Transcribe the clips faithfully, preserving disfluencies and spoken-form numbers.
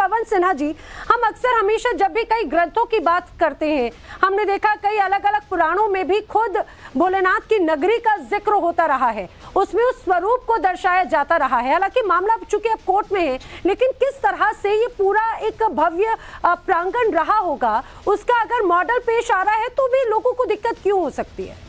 पवन सिन्हा जी, हम अक्सर हमेशा जब भी कई ग्रंथों की बात करते हैं, हमने देखा कई अलग अलग पुराणों में भी खुद भोलेनाथ की नगरी का जिक्र होता रहा है, उसमें उस स्वरूप को दर्शाया जाता रहा है। हालांकि मामला चूंकि अब कोर्ट में है, लेकिन किस तरह से ये पूरा एक भव्य प्रांगण रहा होगा, उसका अगर मॉडल पेश आ रहा है तो भी लोगों को दिक्कत क्यों हो सकती है?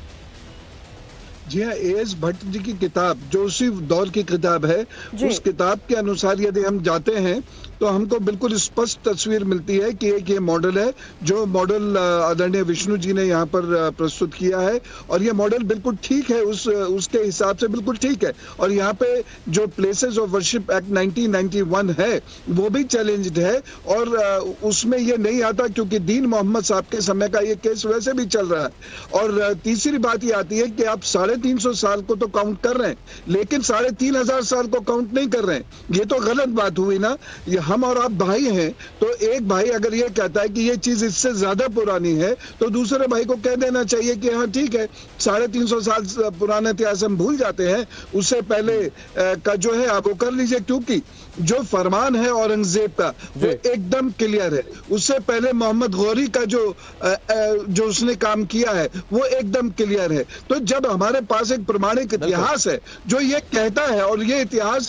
जी हाँ, ए एस भट्ट जी की किताब जो उसी दौर की किताब है, उस किताब के अनुसार यदि हम जाते हैं तो हमको बिल्कुल स्पष्ट तस्वीर मिलती है कि एक ये मॉडल है जो मॉडल आदरणीय विष्णु जी ने यहाँ पर प्रस्तुत किया है, और ये मॉडल बिल्कुल ठीक है, उस उसके हिसाब से बिल्कुल ठीक है। और यहाँ पे जो places of worship act nineteen ninety one है वो भी चैलेंज्ड है, और उसमें ये नहीं आता क्योंकि दीन मोहम्मद साहब के समय का ये केस वैसे भी चल रहा है। और तीसरी बात ये आती है कि आप साढ़े तीन सौ साल को तो काउंट कर रहे हैं, लेकिन साढ़े तीन हजार साल को काउंट नहीं कर रहे हैं। ये तो गलत बात हुई ना। ये हम और आप भाई हैं, तो एक भाई अगर ये कहता है कि ये चीज इससे ज्यादा पुरानी है तो दूसरे भाई को कह देना चाहिए कि हाँ ठीक है, साढ़े तीन सौ साल पुराना इतिहास हम भूल जाते हैं, उससे पहले का जो है आप वो कर लीजिए, क्योंकि जो फरमान है औरंगजेब का वो एकदम क्लियर है। उससे पहले मोहम्मद गौरी का जो जो उसने काम किया है वो एकदम क्लियर है। तो जब हमारे पास एक प्रमाणिक इतिहास है जो ये कहता है, और ये इतिहास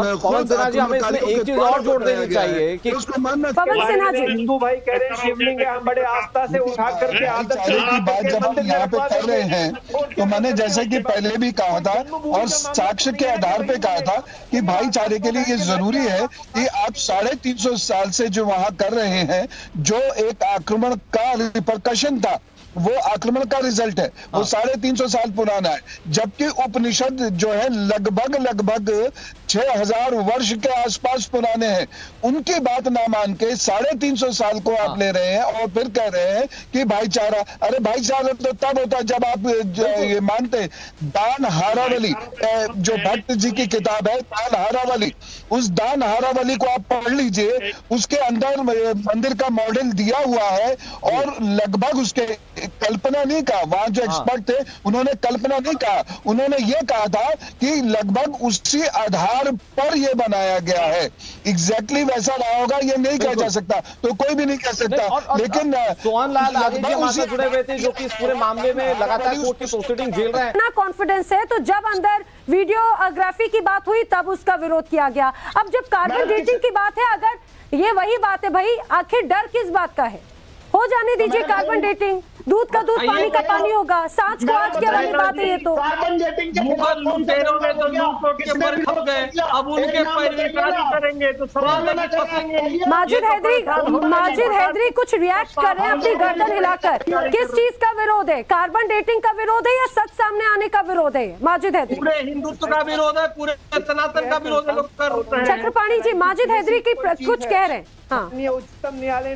एक चीज और जोड़ देनी चाहिए कि उसको मानना हिंदू भाई कह रहे हैं शिवलिंग है, हम बड़े आस्था से उठा करके आदत की बात जब हम यहाँ पे कर रहे हैं, तो मैंने जैसे कि पहले भी कहा था और साक्ष्य के आधार पे कहा था कि भाईचारे के लिए ये जरूरी है कि आप साढ़े तीन सौ साल से जो वहां कर रहे हैं, जो एक आक्रमण का रिपरकशन था, वो आक्रमण का रिजल्ट है, वो साढ़े तीन सौ साल पुराना है। जबकि उपनिषद जो है लगभग लगभग छह हजार वर्ष के आसपास पुराने हैं। उनकी बात ना मान के साढ़े तीन सौ साल को आप ले रहे हैं और फिर कह रहे हैं कि भाईचारा। अरे भाईचारा तो तब होता जब आप ये मानते। दान हारावली जो भट्ट जी की किताब है, दान हारावली, उस दान हारावली को आप पढ़ लीजिए, उसके अंदर मंदिर का मॉडल दिया हुआ है, और लगभग उसके कल्पना नहीं कहा, वहां जो एक्सपर्ट थे उन्होंने कल्पना नहीं कहा, उन्होंने ये कहा था कि लगभग उसी आधार पर ये बनाया गया है। एग्जैक्टली वैसा रहा होगा ये नहीं कहा जा सकता, तो कोई भी नहीं कह सकता। और, और, लेकिन सोहन लाल आगे जी हमारे साथ जुड़े हुए थे जो कि इस पूरे मामले में लगातार कोर्ट की प्रोसीडिंग झेल रहे हैं। इतना कॉन्फिडेंस है, तो जब अंदर वीडियोग्राफी की बात हुई तब उसका विरोध किया गया। अब जब कार्बन डेटिंग की बात है, अगर ये वही बात है भाई, आखिर डर किस बात का है? हो जाने दीजिए कार्बन डेटिंग, दूध का दूध पानी का पानी होगा, सांच को आज क्या वाली बात है ये तो। कार्बन डेटिंग के लुटेरों में तो लूटों के ऊपर खप गए, अब उनके पैरवी करेंगे तो सवाल में फंसेंगे। माजिद हैदरी, माजिद हैदरी कुछ रिएक्ट कर रहे हैं अपनी गर्दन हिलाकर। किस चीज का विरोध है? कार्बन डेटिंग का विरोध है या सच सामने आने का विरोध है? माजिद हैदरी पूरे हिंदुत्व का विरोध है, पूरे सनातन का विरोध है। लोग कर रहे हैं। चक्रपाणी जी, माजिद हैदरी की कुछ कह रहे हैं। हाँ, उच्चतम न्यायालय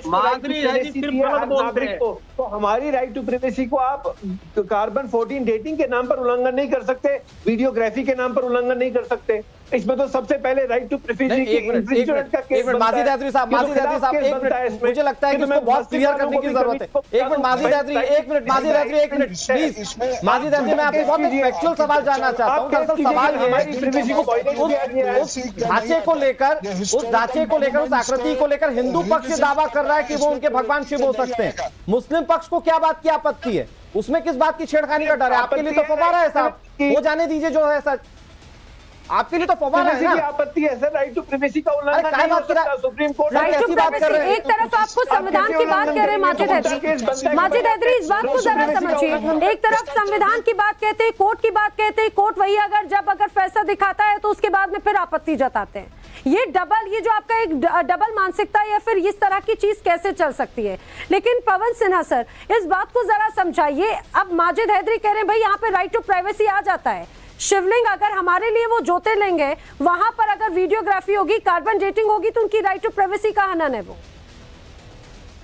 नागरिक को, तो हमारी राइट टू प्राइवेसी को आप कार्बन फोर्टीन डेटिंग के नाम पर उल्लंघन नहीं कर सकते, वीडियोग्राफी के नाम पर उल्लंघन नहीं कर सकते। इसमें तो सबसे पहले राइट टू प्राइवेसी एक मिनट का केस बनता है। माजिद हैदरी साहब, माजिद हैदरी साहब एक मिनट, मुझे लगता है कि इसको बहुत क्लियर करने की जरूरत है। एक मिनट माजिद हैदरी, एक मिनट माजिद हैदरी, एक मिनट प्लीज। माजिद हैदरी, मैं आपसे बहुत फैक्चुअल सवाल जानना चाहता हूं। दरअसल सवाल ये है, उस ढांचे को लेकर, उस ढांचे को लेकर, उस आकृति को लेकर हिंदू पक्ष दावा कर रहा है कि वो उनके भगवान शिव हो सकते हैं। मुस्लिम पक्ष को क्या बात की आपत्ति है? उसमें किस बात की छेड़खानी का डर है? आपके लिए तो फवारा है साहब, वो जाने दीजिए जो है सच, आपके लिए तो फवारा है ना। आपत्ति है सर, राइट टू प्राइवेसी का उल्लंघन नहीं हो सकता। Supreme court right to privacy, एक तरफ आप खुद संविधान की बात कह रहे हैं माजिद हैदरी, माजिद हैदरी इस बात को जरा समझिए। एक तरफ संविधान की बात कहते हैं, कोर्ट की बात कहते हैं, कोर्ट वही अगर जब अगर फैसला दिखाता है तो उसके बाद में फिर आपत्ति जताते हैं। ये डबल, ये जो आपका एक डबल मानसिकता या फिर इस तरह की चीज कैसे चल सकती है? लेकिन पवन सिन्हा सर, इस बात को जरा समझाइए। अब माजिद हैदरी कह रहे हैं भाई यहाँ पे राइट टू प्राइवेसी आ जाता है, शिवलिंग अगर हमारे लिए वो जोते लेंगे, वहां पर अगर वीडियोग्राफी होगी, कार्बन डेटिंग होगी, तो उनकी राइट टू प्राइवेसी का हनन है वो।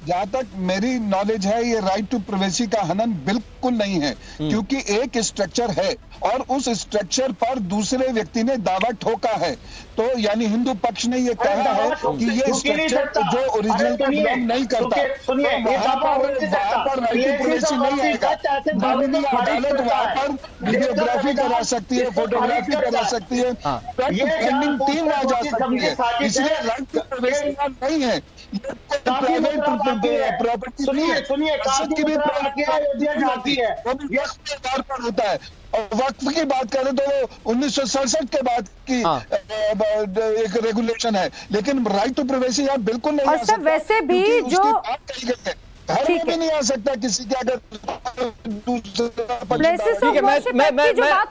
जहां तक मेरी नॉलेज है ये राइट टू प्राइवेसी का हनन बिल्कुल नहीं है, क्योंकि एक स्ट्रक्चर है और उस स्ट्रक्चर पर दूसरे व्यक्ति ने दावा ठोका है। तो यानी हिंदू पक्ष ने ये कहा है कि ये स्ट्रक्चर जो ओरिजिनल का बिलोंग नहीं करता, तो वहां पर वहां पर राइट टू प्राइवेसी नहीं आएगा। माननीय अदालत वहां पर वीडियोग्राफी करा सकती है, फोटोग्राफी करा सकती है, डिफेंडिंग टीम आ जा सकती है, इसलिए राइट टू प्राइवेसी नहीं है। प्राइवेट प्रॉपर्टी सुनिए सुनिए की भी जाती है, वो भी वक्त के आधार पर होता है। और वक्त की बात करें तो वो उन्नीस सौ सड़सठ के बाद की एक रेगुलेशन है, लेकिन राइट टू प्राइवेसी आप बिल्कुल नहीं। और सर वैसे भी जो घर में भी नहीं आ सकता किसी के अगर दूसरा प्लेसेस ऑफ वर्शिप की जो बात